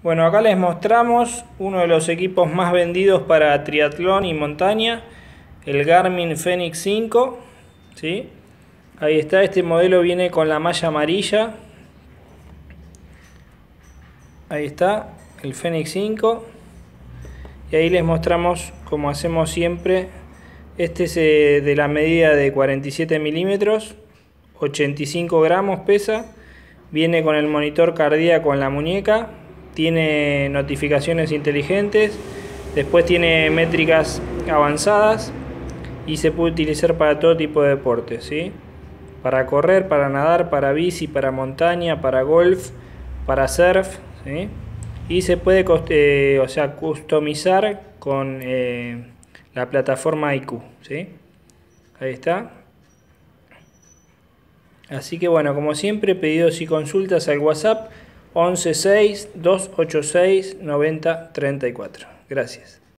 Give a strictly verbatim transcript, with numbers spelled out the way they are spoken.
Bueno, acá les mostramos uno de los equipos más vendidos para triatlón y montaña, el Garmin Fenix cinco, ¿sí? Ahí está, este modelo viene con la malla amarilla. Ahí está, el Fenix cinco. Y ahí les mostramos, como hacemos siempre, este es de la medida de cuarenta y siete milímetros, ochenta y cinco gramos pesa, viene con el monitor cardíaco en la muñeca, tiene notificaciones inteligentes, después tiene métricas avanzadas y se puede utilizar para todo tipo de deportes, ¿sí? Para correr, para nadar, para bici, para montaña, para golf, para surf, ¿sí? Y se puede eh, o sea, customizar con eh, la plataforma I Q, ¿sí? Ahí está. Así que bueno, como siempre, pedidos y consultas al WhatsApp once seis, dos ochenta y seis, noventa treinta y cuatro. Gracias.